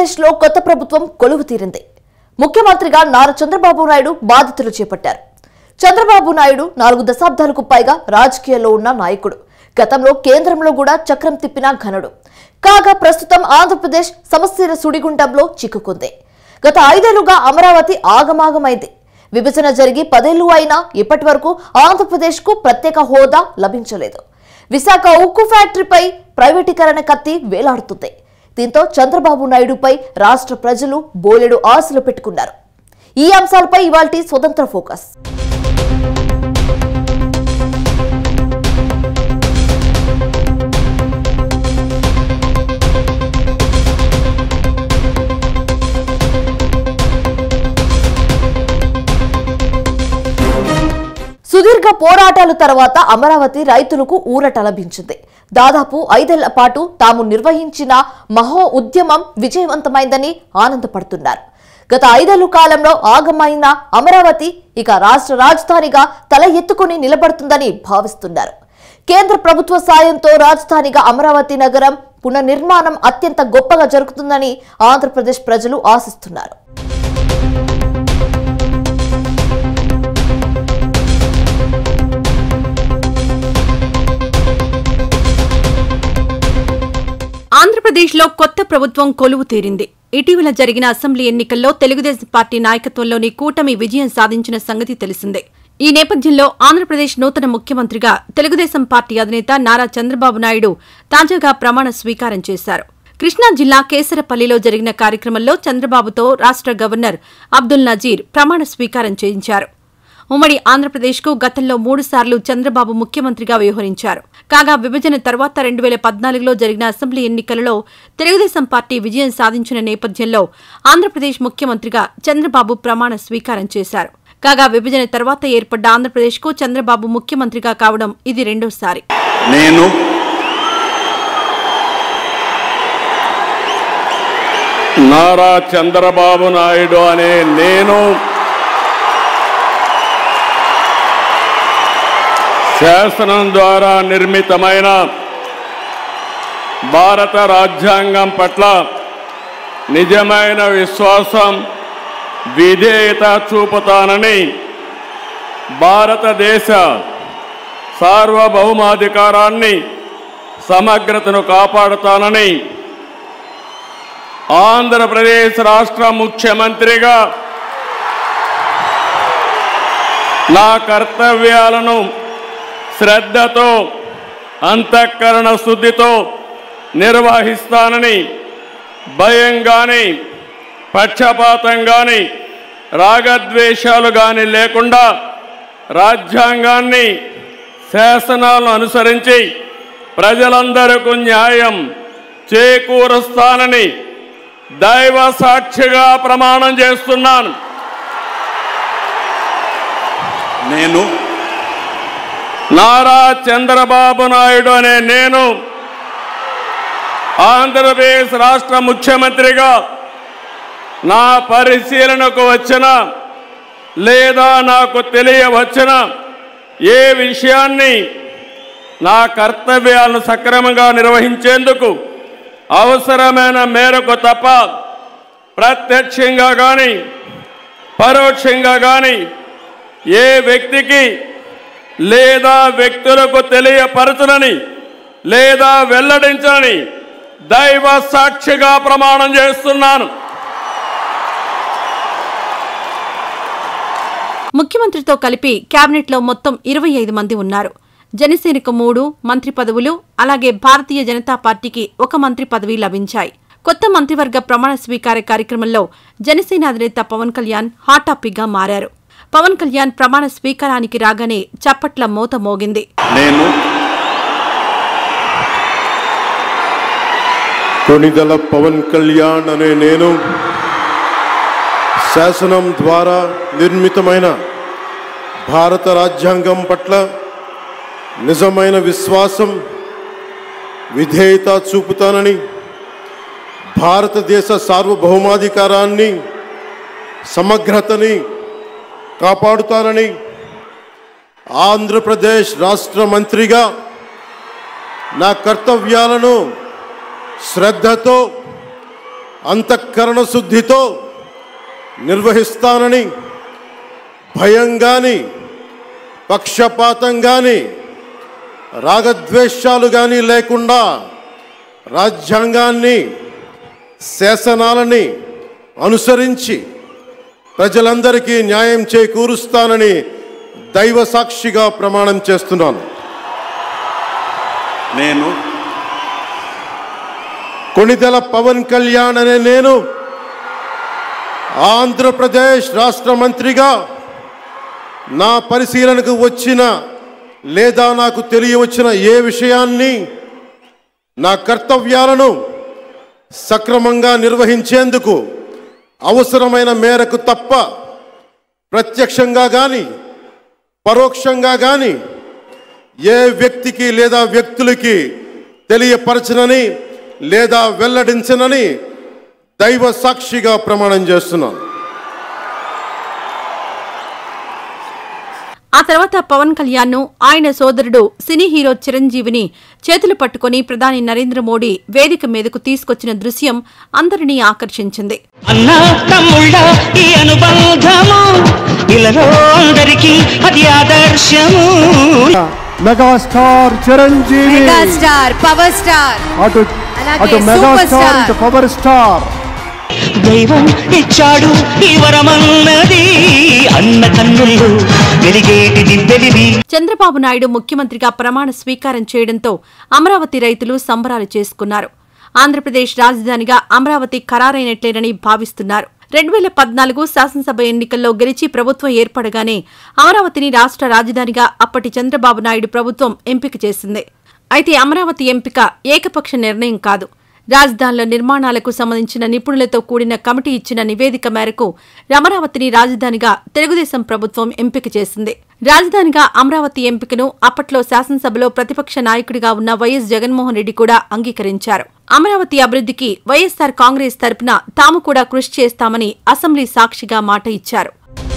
ఆంధ్రప్రదేశ్లో కొత్త ప్రభుత్వం కొలువు తీరింది. ముఖ్యమంత్రిగా నారా చంద్రబాబు నాయుడు బాధ్యతలు చేపట్టారు. చంద్రబాబు నాయుడు 4 దశాబ్దాలకు పైగా రాజకీయాల్లో ఉన్న నాయకుడు. గతంలో కేంద్రంలో కూడా చక్రం తిప్పిన ఘనుడు. కాగా ప్రస్తుతం ఆంధ్రప్రదేశ్ సమస్యల సుడిగుండంలో చిక్కుకుంది. గత 5 ఏళ్లుగా అమరావతి ఆగమాగమైంది. విభజన జరిగి 10 ఏళ్లు అయినా ఇప్పటి వరకు ఆంధ్రప్రదేశ్కు ప్రత్యేక హోదా లభించలేదు. విశాఖ ఉక్కు ఫ్యాక్టరీపై ప్రైవేటీకరణ కత్తి వేలాడుతుంది. దీంతో చంద్రబాబు నాయుడుపై రాష్ట్ర ప్రజలు బోలెడు ఆశలు పెట్టుకున్నారు. ఈ అంశాలపై ఇవాల్టి స్వతంత్ర ఫోకస్. సుదీర్ఘ పోరాటాల తర్వాత అమరావతి రైతులకు ఊరట లభించింది. దాదాపు 5 ఏళ్ల పాటు తాము నిర్వహించిన మహో ఉద్యమం విజయవంతమైందని ఆనందపడుతున్నారు. గత 5 ఏళ్ల కాలంలో ఆగమైన అమరావతి ఇక రాష్ట్ర రాజధానిగా తల ఎత్తుకుని నిలబడుతుందని భావిస్తున్నారు. కేంద్ర ప్రభుత్వ సాయంతో రాజధానిగా అమరావతి నగరం పునర్నిర్మాణం అత్యంత గొప్పగా జరుగుతుందని ఆంధ్రప్రదేశ్ ప్రజలు ఆశిస్తున్నారు. ఆంధ్రప్రదేశ్లో కొత్త ప్రభుత్వం కొలువు తీరింది. ఇటీవల జరిగిన అసెంబ్లీ ఎన్నికల్లో తెలుగుదేశం పార్టీ నాయకత్వంలోని కూటమి విజయం సాధించిన సంగతి తెలిసిందే. ఈ నేపథ్యంలో ఆంధ్రప్రదేశ్ నూతన ముఖ్యమంత్రిగా తెలుగుదేశం పార్టీ అధినేత నారా చంద్రబాబు నాయుడు తాజాగా ప్రమాణ స్వీకారం చేశారు. కృష్ణా జిల్లా కేసరపల్లిలో జరిగిన కార్యక్రమంలో చంద్రబాబుతో రాష్ట్ర గవర్నర్ అబ్దుల్ నజీర్ ప్రమాణ స్వీకారం చేయించారు. ఉమ్మడి ఆంధ్రప్రదేశ్కు గతంలో 3 సార్లు చంద్రబాబు ముఖ్యమంత్రిగా వ్యవహరించారు. కాగా విభజన తర్వాత 2014లో జరిగిన అసెంబ్లీ ఎన్నికలలో తెలుగుదేశం పార్టీ విజయం సాధించిన నేపథ్యంలో ఆంధ్రప్రదేశ్ ముఖ్యమంత్రిగా చంద్రబాబు ప్రమాణ స్వీకారం చేశారు. కాగా విభజన తర్వాత ఏర్పడ్డ ఆంధ్రప్రదేశ్కు చంద్రబాబు ముఖ్యమంత్రిగా కావడం ఇది రెండోసారి. నేను నారా చంద్రబాబు నాయుడు అనే నేను శాసనం ద్వారా నిర్మితమైన భారత రాజ్యాంగం పట్ల నిజమైన విశ్వాసం, విధేయత చూపుతానని, భారతదేశ సార్వభౌమాధికారాన్ని సమగ్రతను కాపాడుతానని, ఆంధ్రప్రదేశ్ రాష్ట్ర ముఖ్యమంత్రిగా నా కర్తవ్యాలను శ్రద్ధతో, అంతఃకరణ శుద్ధితో నిర్వహిస్తానని, భయం గాని, పక్షపాతం గాని, రాగద్వేషాలు గాని లేకుండా రాజ్యాంగాన్ని, శాసనాలను అనుసరించి ప్రజలందరికీ న్యాయం చేకూరుస్తానని దైవ సాక్షిగా ప్రమాణం చేస్తున్నాను. నేను నారా చంద్రబాబు నాయుడు అనే నేను ఆంధ్రప్రదేశ్ రాష్ట్ర ముఖ్యమంత్రిగా నా పరిశీలనకు వచ్చిన లేదా నాకు తెలియవచ్చిన ఏ విషయాన్ని నా కర్తవ్యాలను సక్రమంగా నిర్వహించేందుకు అవసరమైన మేరకు తప్ప ప్రత్యక్షంగా కానీ పరోక్షంగా కానీ ఏ వ్యక్తికి లేదా వ్యక్తులకు తెలియపరచనని లేదా వెల్లడించనని దైవ సాక్షిగా ప్రమాణం చేస్తున్నాను. ముఖ్యమంత్రితో కలిపి కేబినెట్లో మొత్తం 25 మంది ఉన్నారు. జనసేనకు 3 మంత్రి పదవులు, అలాగే భారతీయ జనతా పార్టీకి 1 మంత్రి పదవి లభించాయి. కొత్త మంత్రివర్గ ప్రమాణ స్వీకార కార్యక్రమంలో జనసేన అధినేత పవన్ కళ్యాణ్ హాట్ టాపిక్గా మారారు. పవన్ కళ్యాణ్ ప్రమాణ స్వీకారానికి రాగానే చప్పట్ల మోత మోగింది. నేను కొణిదెల పవన్ కళ్యాణ్ అనే నేను శాసనం ద్వారా నిర్మితమైన భారత రాజ్యాంగం పట్ల నిజమైన విశ్వాసం, విధేయత చూపుతానని, భారతదేశ సార్వభౌమాధికారాన్ని, సమగ్రతని కాపాడుతానని, ఆంధ్రప్రదేశ్ రాష్ట్ర మంత్రిగా నా కర్తవ్యాలను శ్రద్ధతో, అంతఃకరణ శుద్ధితో నిర్వహిస్తానని, భయం కానీ, పక్షపాతం కానీ, రాగద్వేషాలు కానీ లేకుండా రాజ్యాంగాన్ని, శాసనాలని అనుసరించి ప్రజలందరికీ న్యాయం చేకూరుస్తానని దైవ సాక్షిగా ప్రమాణం చేస్తున్నాను. నేను కొణిదెల పవన్ కళ్యాణ్ అనే నేను ఆంధ్రప్రదేశ్ రాష్ట్ర మంత్రిగా నా పరిశీలనకు వచ్చిన లేదా నాకు తెలియవచ్చిన ఏ విషయాన్ని, నా కర్తవ్యాలను సక్రమంగా నిర్వహించేందుకు అవసరమైన మేరకు తప్ప ప్రత్యక్షంగా కానీ పరోక్షంగా కానీ ఏ వ్యక్తికి లేదా వ్యక్తులకి తెలియపరచనని లేదా వెల్లడించనని దైవ సాక్షిగా ప్రమాణం చేస్తున్నాను. ఆ తర్వాత పవన్ కళ్యాణ్ ఆయన సోదరుడు సినీ హీరో చిరంజీవిని చేతులు పట్టుకుని ప్రధాని నరేంద్ర మోడీ వేదిక మీదకు తీసుకొచ్చిన దృశ్యం అందరినీ ఆకర్షించింది. అన్నా తమ్ముళ్ళ ఈ అనుబంధము ఇలాలో అందరికీ అది ఆదర్శము. Megastar Chiranjeevi, megastar power star, అటు మెగాస్టార్ ఇటు పవర్ స్టార్. దైవం ఇచ్చాడు ఈ వరమన్నది అన్న కన్నుల్లో వెలిగేటిది తెలివి. చంద్రబాబు నాయుడు ముఖ్యమంత్రిగా ప్రమాణ స్వీకారం చేయడంతో అమరావతి రైతులు సంబరాలు చేసుకున్నారు. ఆంధ్రప్రదేశ్ రాజధానిగా అమరావతి ఖరారైనట్లేనని భావిస్తున్నారు. 2014 శాసనసభ ఎన్నికల్లో గెలిచి ప్రభుత్వం ఏర్పడగానే అమరావతిని రాష్ట్ర రాజధానిగా అప్పటి చంద్రబాబు నాయుడు ప్రభుత్వం ఎంపిక చేసింది. అయితే అమరావతి ఎంపిక ఏకపక్ష నిర్ణయం కాదు. రాజధానిలో నిర్మాణాలకు సంబంధించిన నిపుణులతో కూడిన కమిటీ ఇచ్చిన నివేదిక మేరకు అమరావతిని రాజధానిగా తెలుగుదేశం ప్రభుత్వం ఎంపిక చేసింది. రాజధానిగా అమరావతి ఎంపికను అప్పట్లో శాసనసభలో ప్రతిపక్ష నాయకుడిగా ఉన్న వైఎస్ జగన్మోహన్ రెడ్డి కూడా అంగీకరించారు. అమరావతి అభివృద్ధికి వైఎస్సార్ కాంగ్రెస్ తరపున తాము కూడా కృషి చేస్తామని అసెంబ్లీ సాక్షిగా మాట ఇచ్చారు.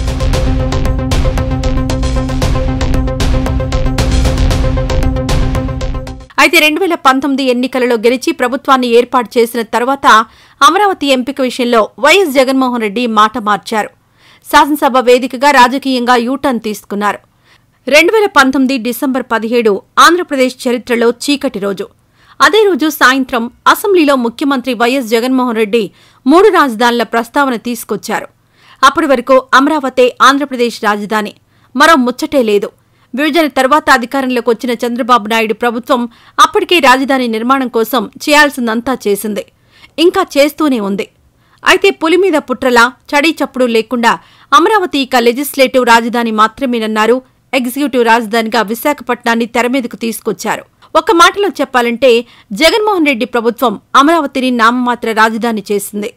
అయితే 2019 ఎన్నికలలో గెలిచి ప్రభుత్వాన్ని ఏర్పాటు చేసిన తర్వాత అమరావతి ఎంపిక విషయంలో వైఎస్ జగన్మోహన్ రెడ్డి మాట మార్చారు. శాసనసభ వేదికగా రాజకీయంగా యూటర్న్ తీసుకున్నారు. 2019 డిసెంబర్ 17 ఆంధ్రప్రదేశ్ చరిత్రలో చీకటి రోజు. అదే రోజు సాయంత్రం అసెంబ్లీలో ముఖ్యమంత్రి వైఎస్ జగన్మోహన్ రెడ్డి 3 రాజధానుల ప్రస్తావన తీసుకొచ్చారు. అప్పటి వరకు అమరావతి ఆంధ్రప్రదేశ్ రాజధాని, మరో ముచ్చటే లేదు. విభజన తర్వాత అధికారంలోకి వచ్చిన చంద్రబాబు నాయుడు ప్రభుత్వం అప్పటికే రాజధాని నిర్మాణం కోసం చేయాల్సిందంతా చేసింది, ఇంకా చేస్తూనే ఉంది. అయితే పులి మీద పుట్రలా చడీ చప్పుడు లేకుండా అమరావతి ఇక లెజిస్లేటివ్ రాజధాని మాత్రమేనన్నారు. ఎగ్జిక్యూటివ్ రాజధానిగా విశాఖపట్నాన్ని తెరమీదకు తీసుకొచ్చారు. ఒక మాటలో చెప్పాలంటే జగన్మోహన్ రెడ్డి ప్రభుత్వం అమరావతిని నామమాత్ర రాజధాని చేసింది.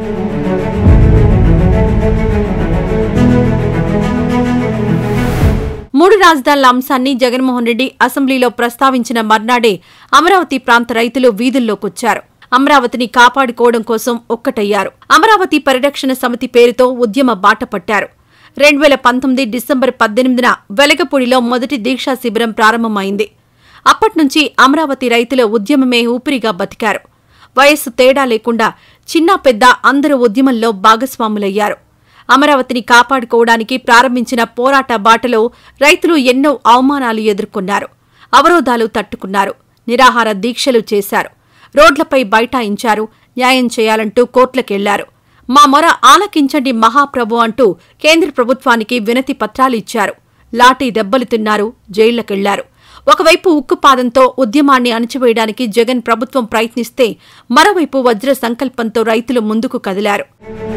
మూడు రాజధానుల అంశాన్ని జగన్మోహన్ రెడ్డి అసెంబ్లీలో ప్రస్తావించిన మర్నాడే అమరావతి ప్రాంత రైతులు వీధుల్లోకొచ్చారు. అమరావతిని కాపాడుకోవడం కోసం ఒక్కటయ్యారు. అమరావతి పరిరక్షణ సమితి పేరుతో ఉద్యమ బాట పట్టారు. 2019 డిసెంబర్ 18న వెలగపూడిలో మొదటి దీక్షా శిబిరం ప్రారంభమైంది. అప్పట్నుంచి అమరావతి రైతుల ఉద్యమమే ఊపిరిగా బతికారు. వయస్సు తేడా లేకుండా చిన్నా పెద్ద అందరూ ఉద్యమంలో భాగస్వాములయ్యారు. అమరావతిని కాపాడుకోవడానికి ప్రారంభించిన పోరాట బాటలో రైతులు ఎన్నో అవమానాలు ఎదుర్కొన్నారు. అవరోధాలు తట్టుకున్నారు. నిరాహార దీక్షలు చేశారు. రోడ్లపై బైఠాయించారు. న్యాయం చేయాలంటూ కోర్టులకెళ్లారు. మా మొర ఆలకించండి మహాప్రభు అంటూ కేంద్ర ప్రభుత్వానికి వినతి పత్రాలు ఇచ్చారు. లాఠీ దెబ్బలు తిన్నారు. జైళ్లకెళ్లారు. ఒకవైపు ఉక్కుపాదంతో ఉద్యమాన్ని అణచివేయడానికి జగన్ ప్రభుత్వం ప్రయత్నిస్తే మరోవైపు వజ్ర సంకల్పంతో రైతులు ముందుకు కదిలారు.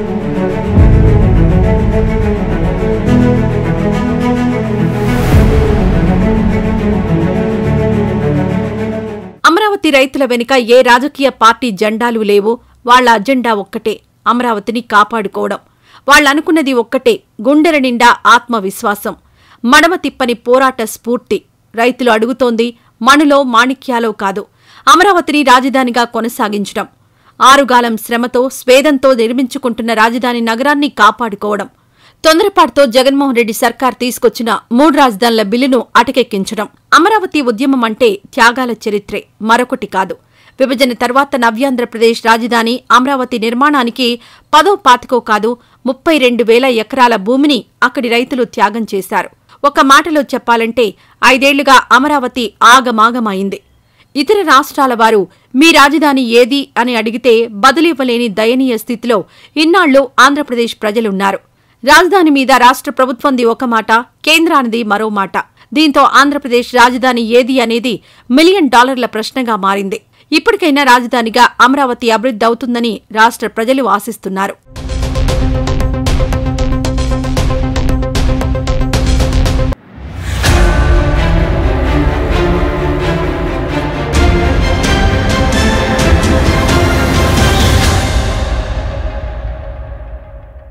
అమరావతి రైతుల వెనుక ఏ రాజకీయ పార్టీ జెండాలు లేవు. వాళ్ల అజెండా ఒక్కటే, అమరావతిని కాపాడుకోవడం. వాళ్లనుకున్నది ఒక్కటే, గుండెల నిండా ఆత్మవిశ్వాసం, మడమ తిప్పని పోరాట స్ఫూర్తి. రైతులు అడుగుతోంది మణులో మాణిక్యాలో కాదు, అమరావతిని రాజధానిగా కొనసాగించడం. ఆరుగాలం శ్రమతో స్వేదంతో నిర్మించుకుంటున్న రాజధాని నగరాన్ని కాపాడుకోవడం. తొందరపాటుతో జగన్మోహన్ రెడ్డి సర్కార్ తీసుకొచ్చిన 3 రాజధానుల బిల్లును అటకెక్కించడం. అమరావతి ఉద్యమం అంటే త్యాగాల చరిత్రే, మరొకటి కాదు. విభజన తర్వాత నవ్యాంధ్రప్రదేశ్ రాజధాని అమరావతి నిర్మాణానికి 10వ పాతికో కాదు 32,000 ఎకరాల భూమిని అక్కడి రైతులు త్యాగం చేశారు. ఒక మాటలో చెప్పాలంటే 5 ఏళ్లుగా అమరావతి ఆగమాగమైంది. ఇతర రాష్ట్రాల వారు మీ రాజధాని ఏది అని అడిగితే బదులివ్వలేని దయనీయ స్థితిలో ఇన్నాళ్లు ఆంధ్రప్రదేశ్ ప్రజలున్నారు. రాజధాని మీద రాష్ట్ర ప్రభుత్వంది ఒక మాట, కేంద్రానిది మరో మాట. దీంతో ఆంధ్రప్రదేశ్ రాజధాని ఏది అనేది $1 మిలియన్ ప్రశ్నగా మారింది. ఇప్పటికైనా రాజధానిగా అమరావతి అభివృద్ధి అవుతుందని రాష్ట్ర ప్రజలు ఆశిస్తున్నారు.